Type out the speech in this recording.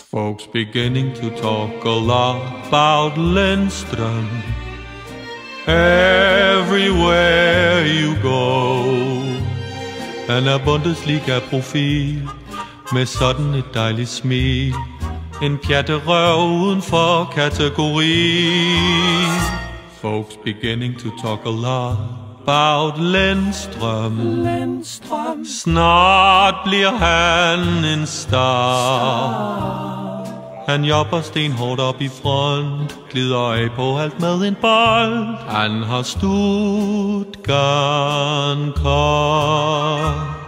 Folks beginning to talk a lot about Lindstrøm. Everywhere you go. Han er Bundesliga-profil med sådan et dejligt smil. En pjatterøv uden for kategori. Folks beginning to talk a lot about Lindstrøm. Snart bliver han en star. Han jobber stenhårdt op i front, glider af på alt med en bold. Han har Stuttgart.